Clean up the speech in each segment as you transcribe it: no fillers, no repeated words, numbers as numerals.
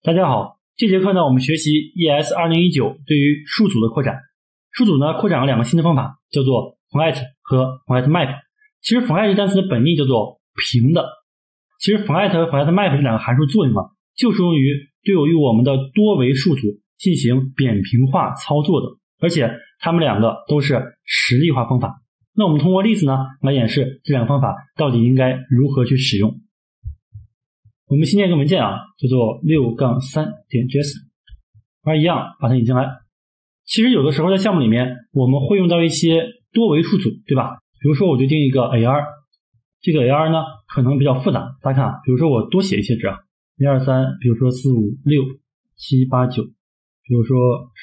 大家好，这节课呢，我们学习 ES 2019对于数组的扩展。数组呢，扩展了两个新的方法，叫做 format 和 format map。其实 format 这单词的本意叫做平的。其实 format 和 format map 这两个函数作用啊，就是用于对于我们的多维数组进行扁平化操作的，而且它们两个都是实例化方法。那我们通过例子呢，来演示这两个方法到底应该如何去使用。我们新建一个文件啊，叫做 6-3.js， 而一样把它引进来。其实有的时候在项目里面，我们会用到一些多维数组，对吧？比如说我就定一个 AR， 这个 AR 呢可能比较复杂。大家看，比如说我多写一些值啊，1、2、3，比如说4、5、6、7、8、9，比如说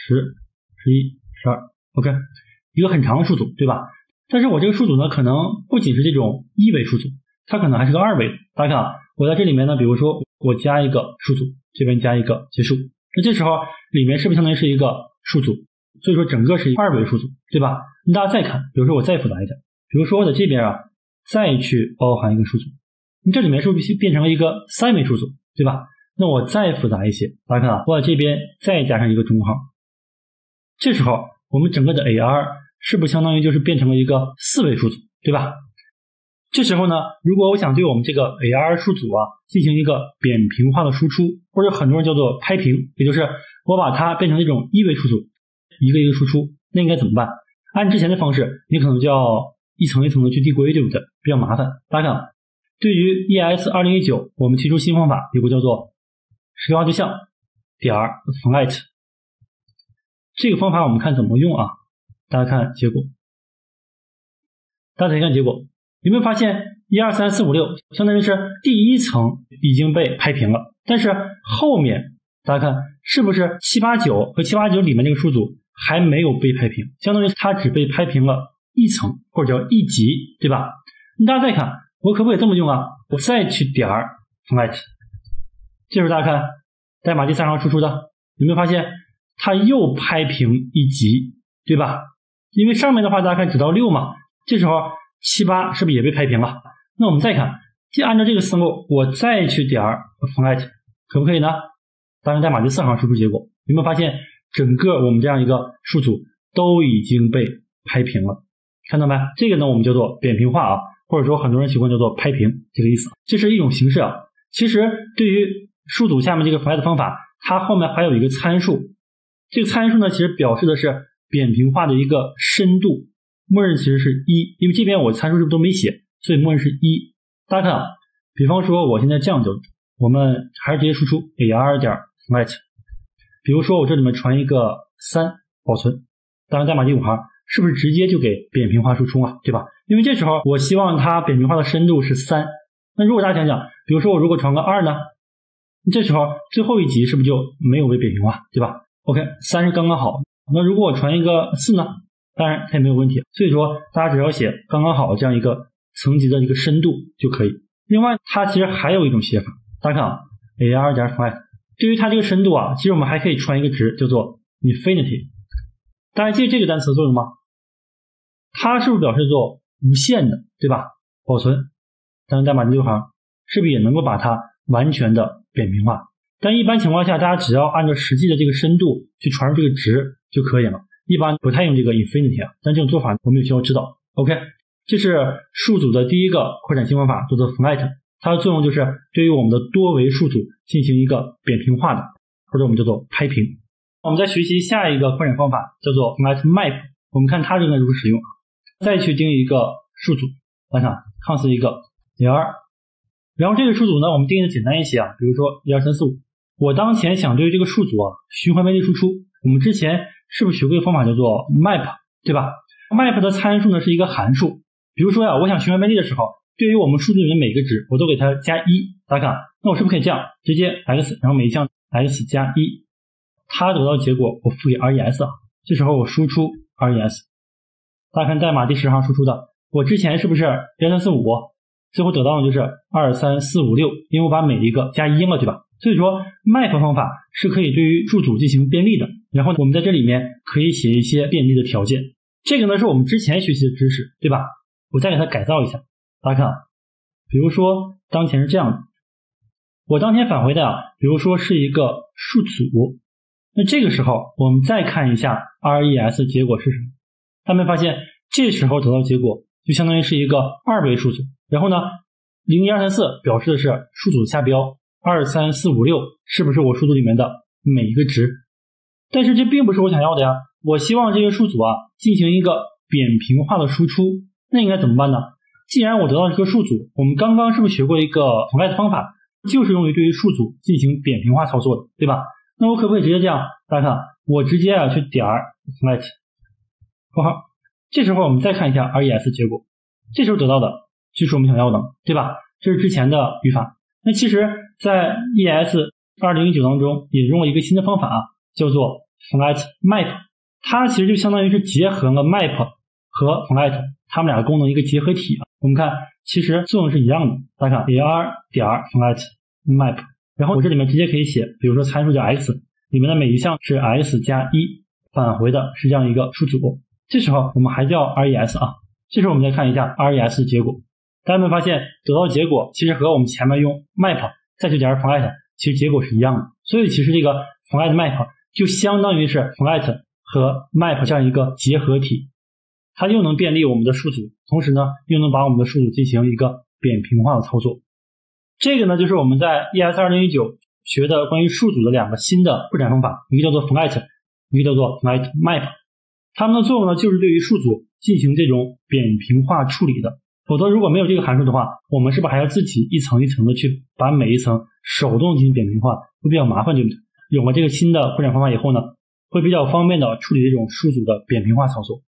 10、11、12 ，OK， 一个很长的数组，对吧？但是我这个数组呢，可能不仅是这种一维数组，它可能还是个二维的。大家看啊，我在这里面呢，比如说我加一个数组，这边加一个结束，那这时候里面是不是相当于是一个数组？所以说整个是二维数组，对吧？那大家再看，比如说我再复杂一点，比如说我在这边啊，再去包含一个数组，你这里面是不是变成了一个三维数组，对吧？那我再复杂一些，大家看啊，我在这边再加上一个中号，这时候我们整个的 AR 是不是相当于就是变成了一个四维数组，对吧？这时候呢，如果我想对我们这个 AR 数组啊进行一个扁平化的输出，或者很多人叫做拍平，也就是我把它变成一种一维数组，一个一个输出，那应该怎么办？按之前的方式，你可能就要一层一层的去递归，对不对？比较麻烦。大家看，对于 ES 2019，我们提出新方法，有个叫做实例化对象点 format， 这个方法我们看怎么用啊？大家看结果，大家再看结果。有没有发现1、2、3、4、5、6相当于是第一层已经被拍平了，但是后面大家看是不是7、8、9和7、8、9里面这个数组还没有被拍平，相当于它只被拍平了一层或者叫一级，对吧？大家再看，我可不可以这么用啊？我再去点 format， 这时候大家看代码第三行输出的，有没有发现它又拍平一级，对吧？因为上面的话大家看只到6嘛，这时候7、8是不是也被拍平了？那我们再看，就按照这个思路，我再去点 format， 可不可以呢？当然代码第4行输出结果，有没有发现整个我们这样一个数组都已经被拍平了？看到没？这个呢我们叫做扁平化啊，或者说很多人习惯叫做拍平，这个意思。这是一种形式啊。其实对于数组下面这个 format 方法，它后面还有一个参数，这个参数呢其实表示的是扁平化的一个深度。默认其实是1，因为这边我参数是不是都没写，所以默认是1。大家看啊，比方说我现在这样就，我们还是直接输出 AR.format， 比如说我这里面传一个3保存，当然代码第5行是不是直接就给扁平化输出啊，对吧？因为这时候我希望它扁平化的深度是3，那如果大家想想，比如说我如果传个2呢，这时候最后一级是不是就没有被扁平化，对吧？ OK， 3是刚刚好，那如果我传一个4呢？当然它也没有问题，所以说大家只要写刚刚好这样一个层级的一个深度就可以。另外它其实还有一种写法，大家看啊 AR.format， 对于它这个深度啊，其实我们还可以传一个值叫做 infinity。 大家记得这个单词的作用吗？它是不是表示做无限的，对吧？保存，当然代码第6行是不是也能够把它完全的扁平化？但一般情况下大家只要按照实际的这个深度去传入这个值就可以了，一般不太用这个 infinity 啊，但这种做法我们有需要知道。 OK， 这是数组的第一个扩展新方法，叫做 format， 它的作用就是对于我们的多维数组进行一个扁平化的，或者我们叫做拍平。我们再学习下一个扩展方法，叫做 format map， 我们看它应该如何使用。再去定义一个数组，大家看 cons 一个 AR， 然后这个数组呢我们定义的简单一些啊，比如说1、2、3、4、5，我当前想对于这个数组啊循环便利输出，我们之前是不是学过一个方法叫做 map， 对吧？ map 的参数呢是一个函数，比如说呀，我想循环便利的时候，对于我们数组里面每个值我都给它加1，大家看，那我是不是可以这样直接 x， 然后每一项 x 加1，它得到结果我赋给 res 啊，这时候我输出 res， 大家看代码第10行输出的，我之前是不是1、2、3、4、5，最后得到的就是2、3、4、5、6，因为我把每一个加1了，对吧？所以说 map 方法是可以对于数组进行便利的，然后我们在这里面可以写一些便利的条件，这个呢是我们之前学习的知识，对吧？我再给它改造一下，大家看，比如说当前是这样的， 我当前返回的比如说是一个数组，那这个时候我们再看一下 RES 结果是什么，他们发现这时候得到结果就相当于是一个2位数组，然后呢0、1、2、3、4表示的是数组下标2、3、4、5、6是不是我数组里面的每一个值，但是这并不是我想要的呀，我希望这个数组进行一个扁平化的输出，那应该怎么办呢？既然我得到这个数组，我们刚刚是不是学过一个 format 方法，就是用于对于数组进行扁平化操作的，对吧？那我可不可以直接这样？大家看，我直接去点 format 括号，这时候我们再看一下 RES 结果，这时候得到的就是我们想要的，对吧？这是之前的语法。那其实在 ES 2019当中引用了一个新的方法叫做 format map， 它其实就相当于是结合了 map 和 format 它们俩的功能一个结合体。我们看其实作用是一样的，大家看 ar 点 format map， 然后我这里面直接可以写，比如说参数叫 x， 里面的每一项是 x 加1，返回的是这样一个数组，这时候我们还叫 RES 这时候我们再看一下 RES 结果，大家们发现得到结果其实和我们前面用 map 再去点 format 其实结果是一样的，所以其实这个 format map 就相当于是 format 和 map 这样一个结合体，它又能便利我们的数组，同时呢又能把我们的数组进行一个扁平化的操作。这个呢就是我们在 ES 2019学的关于数组的2个新的扩展方法，一个叫做 format， 一个叫做 format map， 它们的作用呢就是对于数组进行这种扁平化处理的。否则如果没有这个函数的话，我们是不是还要自己一层一层的去把每一层手动进行扁平化，会比较麻烦，对不对？有了这个新的扩展方法以后呢，会比较方便的处理这种数组的扁平化操作。